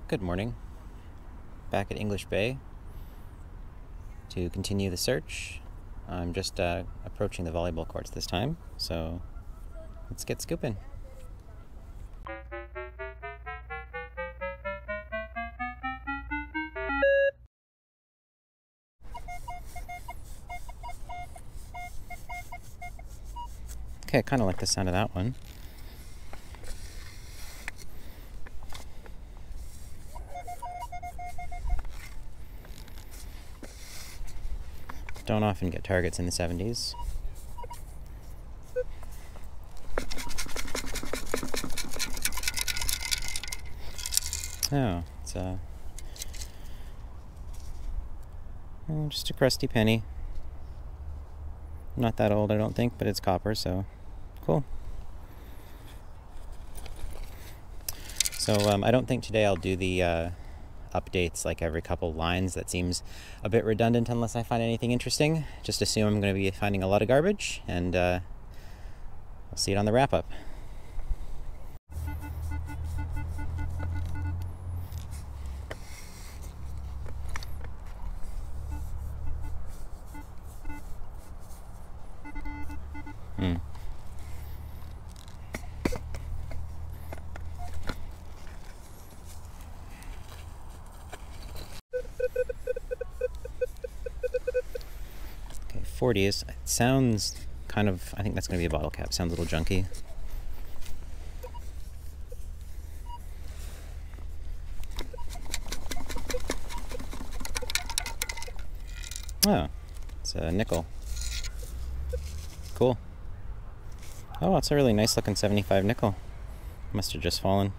Good morning. Back at English Bay to continue the search. I'm just approaching the volleyball courts this time, so let's get scooping. Okay, I kind of like the sound of that one. Don't often get targets in the 70s. Oh, it's just a crusty penny. Not that old, I don't think, but it's copper, so cool. So I don't think today I'll do the updates like every couple lines. That seems a bit redundant unless I find anything interesting. Just assume I'm going to be finding a lot of garbage, and we'll see it on the wrap-up. Okay, 40s. It sounds kind of, I think that's going to be a bottle cap. Sounds a little junky. Oh, it's a nickel. Cool. Oh, it's a really nice looking 75 nickel. Must have just fallen.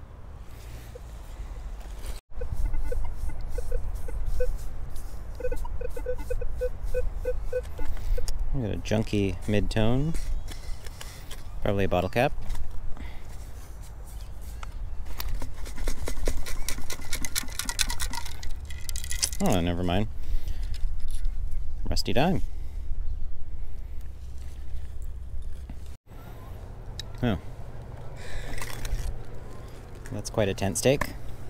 We got a junky mid-tone. Probably a bottle cap. Oh, never mind. Rusty dime. Oh. That's quite a tent stake.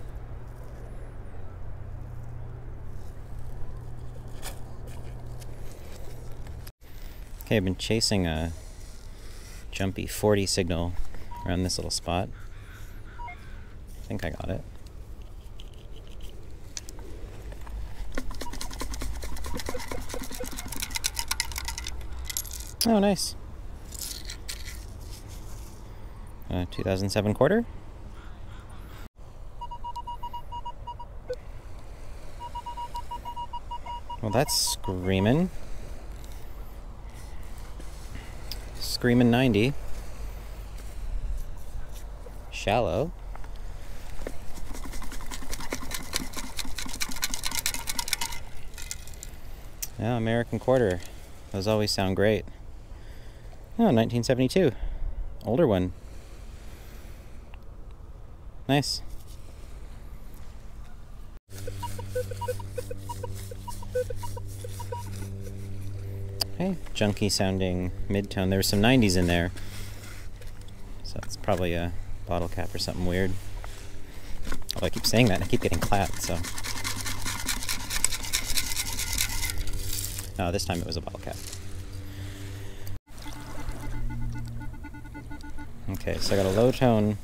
Okay, I've been chasing a jumpy 40 signal around this little spot. I think I got it. Oh, nice. 2007 quarter. Well, that's screaming. Screaming 90. Shallow. Yeah, American quarter. Those always sound great. Oh, 1972. Older one. Nice. Okay, junky sounding mid-tone. There were some 90s in there. So it's probably a bottle cap or something weird. Although I keep saying that and I keep getting clapped, so. No, this time it was a bottle cap. Okay, so I got a low tone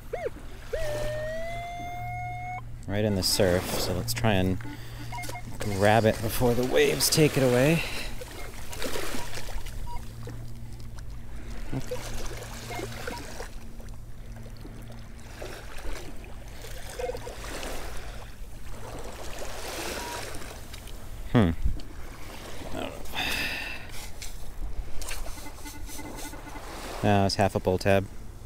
right in the surf, so let's try and grab it before the waves take it away. No, it's half a pull tab.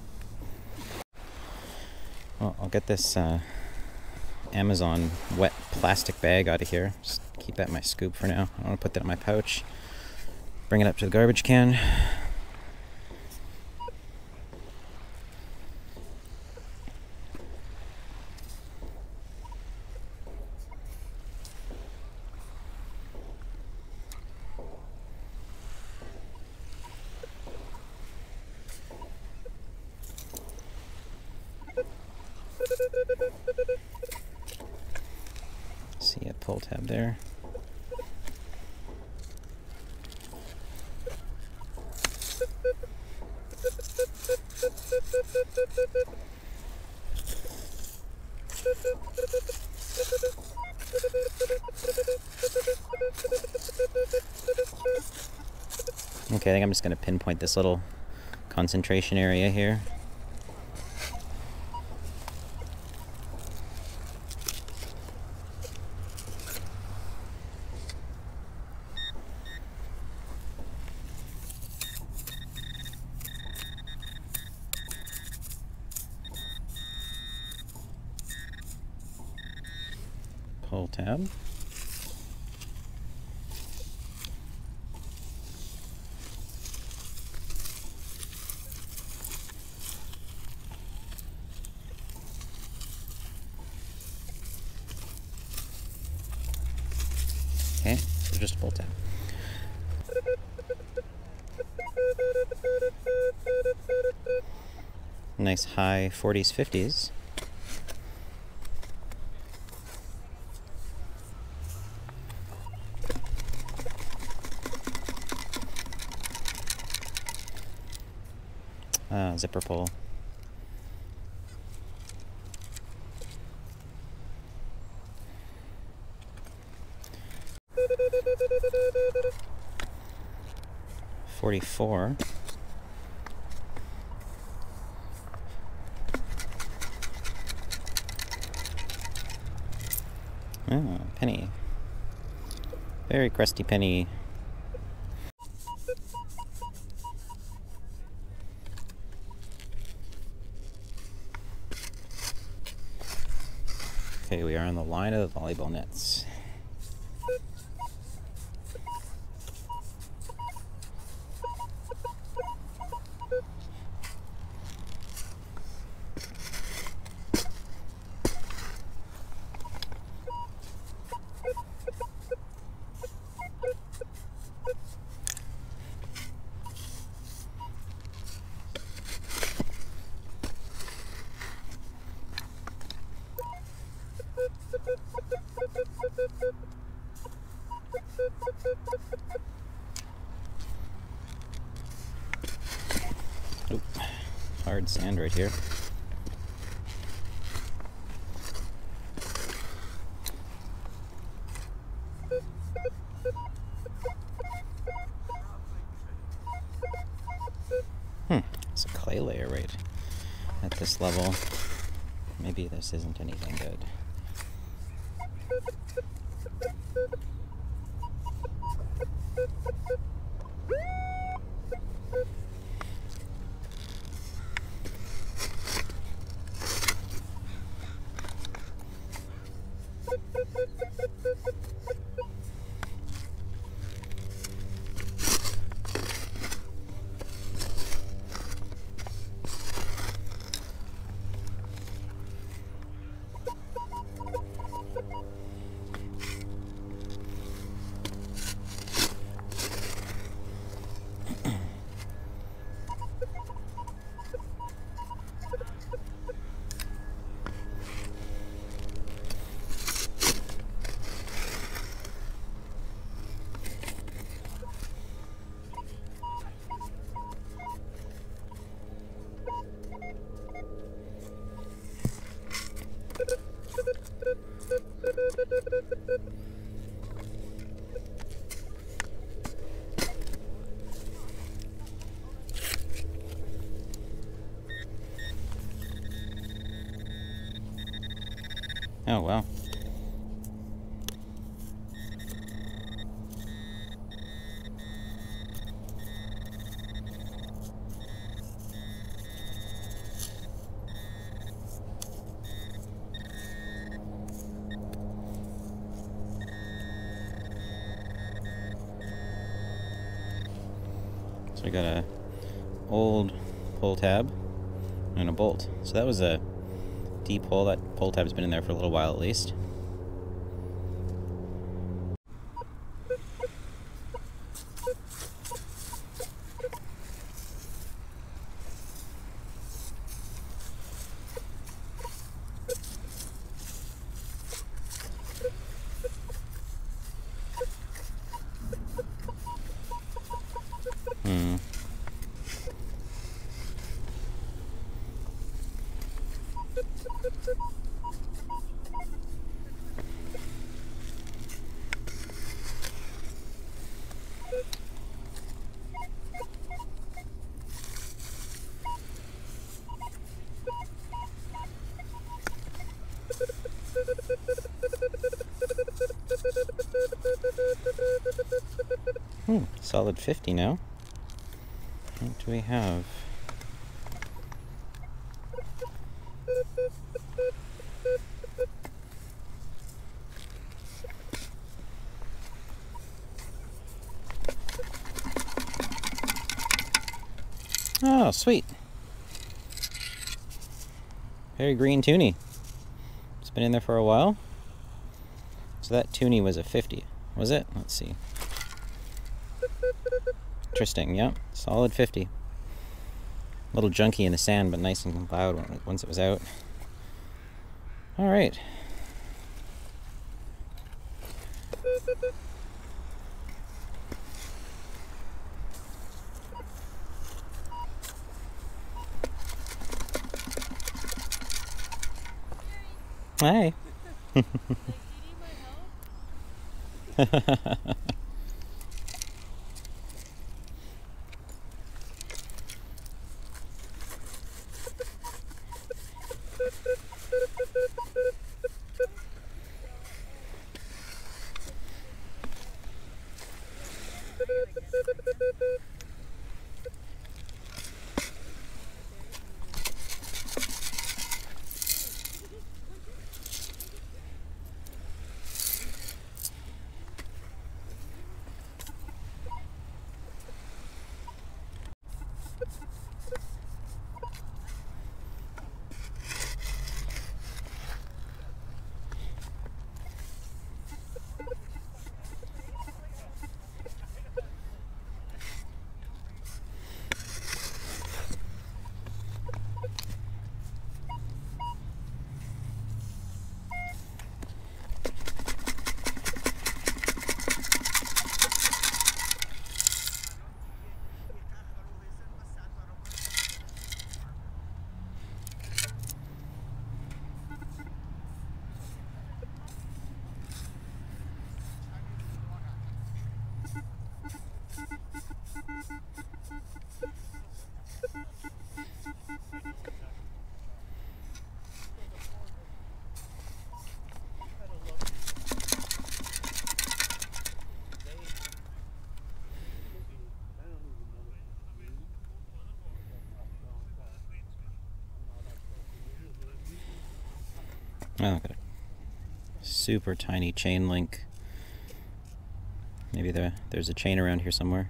Well, I'll get this Amazon wet plastic bag out of here. Just keep that in my scoop for now. I want to put that in my pouch. Bring it up to the garbage can. tab there. Okay, I think I'm just going to pinpoint this little concentration area here. Pull tab. Okay, so just a pull tab. Nice high 40s, 50s. Zipper pull. $44. Oh, penny. Very crusty penny. Okay, we are on the line of the volleyball nets. Oop, hard sand right here. It's a clay layer right at this level. Maybe this isn't anything good. Oh, wow. So I got a old pull tab and a bolt. So that was a deep hole. That pull tab's been in there for a little while at least. Solid 50 now. What do we have? Oh, sweet. Very green Toonie. It's been in there for a while. So that Toonie was a 50, was it? Let's see. Interesting, yeah. Solid 50. A little junky in the sand, but nice and loud once it was out. Alright. Hi. Oh, got a super tiny chain link. Maybe there's a chain around here somewhere.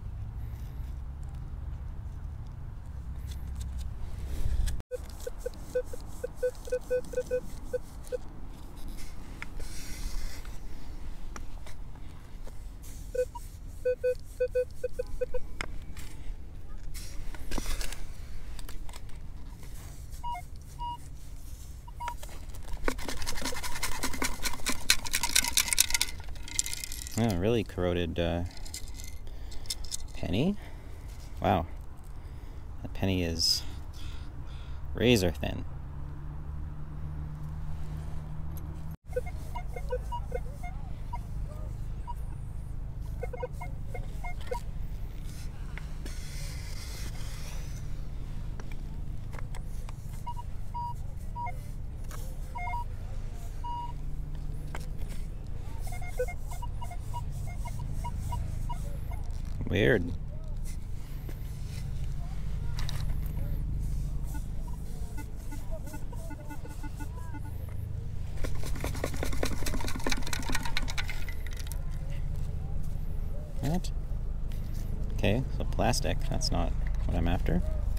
Oh, really corroded penny. Wow, that penny is razor thin. Weird. What? Okay, so plastic. That's not what I'm after.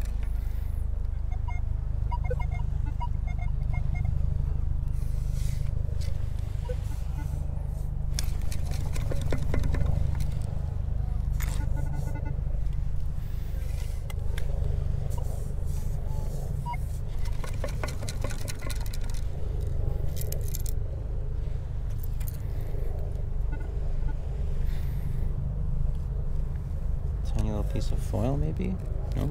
Tiny little piece of foil, maybe? No?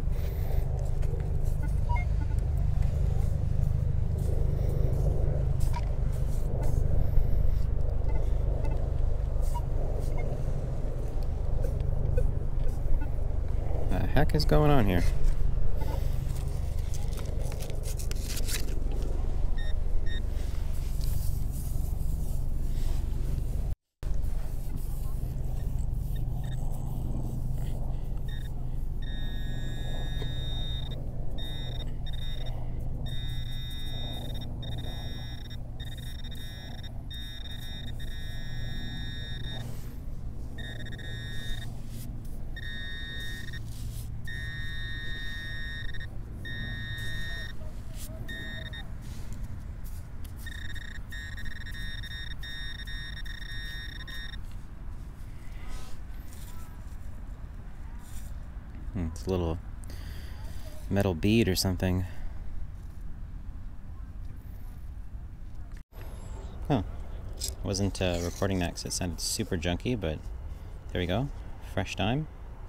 What the heck is going on here? It's a little metal bead or something. Huh. Wasn't recording that because it sounded super junky, but there we go. Fresh dime.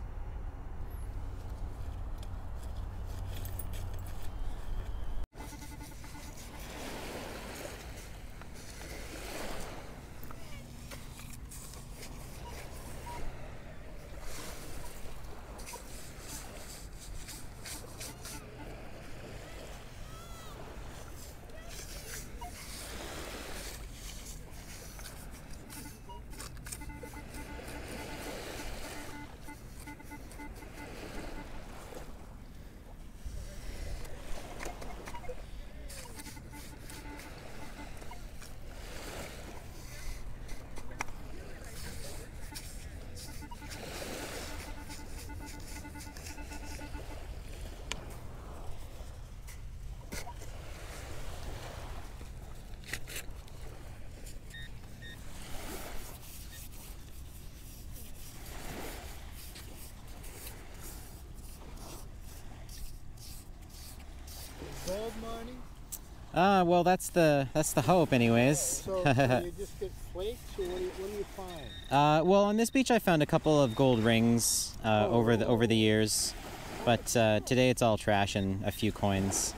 Gold mining? Well, that's the hope, anyways. So you just get flakes, or what do you find? Well, on this beach, I found a couple of gold rings over the years, but today it's all trash and a few coins.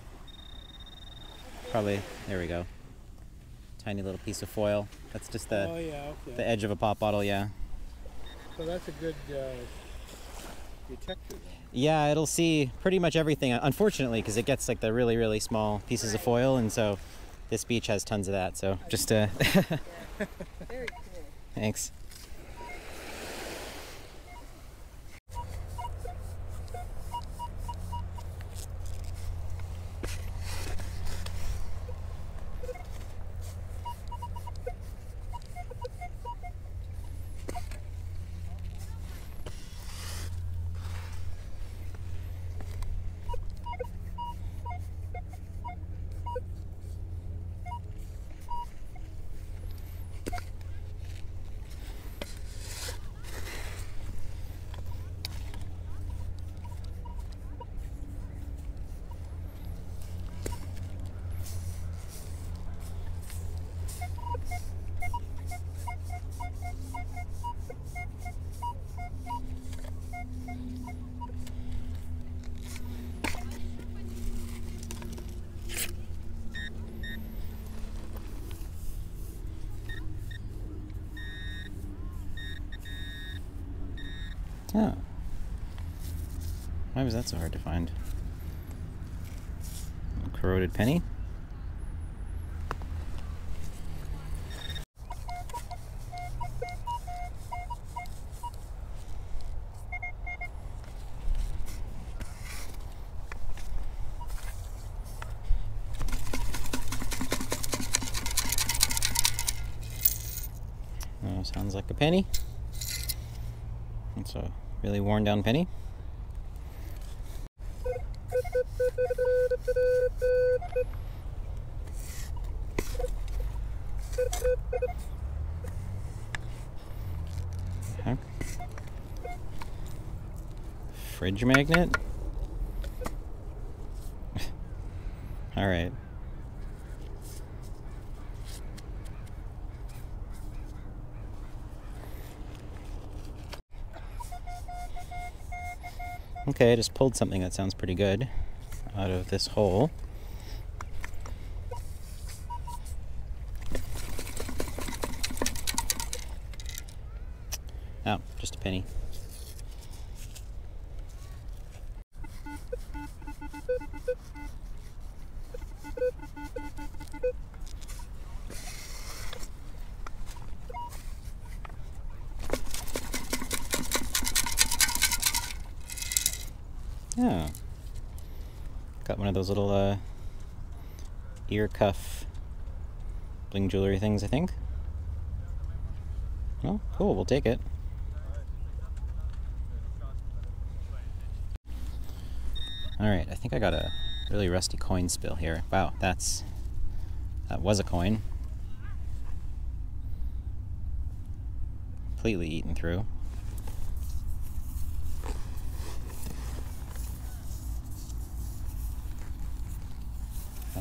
Probably there we go. Tiny little piece of foil. That's just the the edge of a pop bottle, yeah. So that's a good detector then. Yeah, it'll see pretty much everything, unfortunately, because it gets like the really, really small pieces of foil, and so this beach has tons of that, so just Very cool. Thanks. Oh. Why was that so hard to find? A corroded penny? Oh, sounds like a penny. It's a really worn down penny. Heck? Fridge magnet? All right. Okay, I just pulled something that sounds pretty good out of this hole. Oh, just a penny. Oh. Got one of those little ear cuff bling jewelry things, I think. Well, cool, we'll take it. Alright, I think I got a really rusty coin spill here. Wow, that was a coin. Completely eaten through.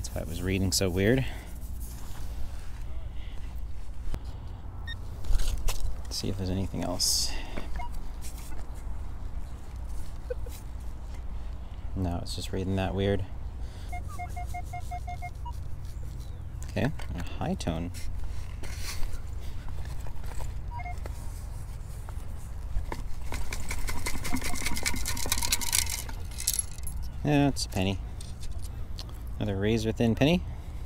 That's why it was reading so weird. Let's see if there's anything else. No, it's just reading that weird. Okay, a high tone. Yeah, it's a penny. Another razor thin penny.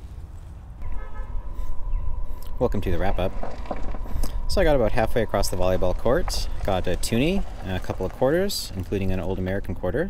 Welcome to the wrap up. So I got about halfway across the volleyball court. Got a Toonie, a couple of quarters, including an old American quarter.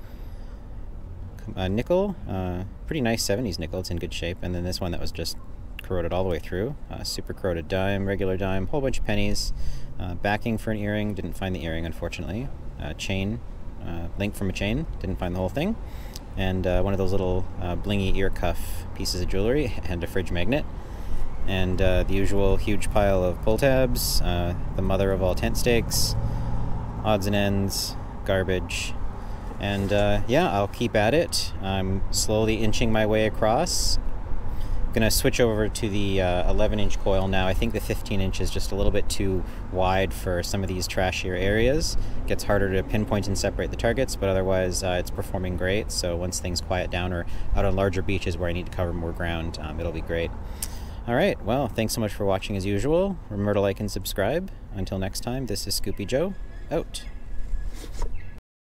A nickel, pretty nice 70s nickel, it's in good shape. And then this one that was just corroded all the way through. Super corroded dime, regular dime, whole bunch of pennies. Backing for an earring, didn't find the earring unfortunately. Chain, link from a chain, didn't find the whole thing. And one of those little blingy ear cuff pieces of jewelry and a fridge magnet. And the usual huge pile of pull tabs, the mother of all tent stakes, odds and ends, garbage. And yeah, I'll keep at it. I'm slowly inching my way across. I'm gonna switch over to the 11-inch coil now. I think the 15-inch is just a little bit too wide for some of these trashier areas. It gets harder to pinpoint and separate the targets, but otherwise it's performing great. So once things quiet down or out on larger beaches where I need to cover more ground, it'll be great. All right, well, thanks so much for watching as usual. Remember to like and subscribe. Until next time, this is Scoopy Joe, out.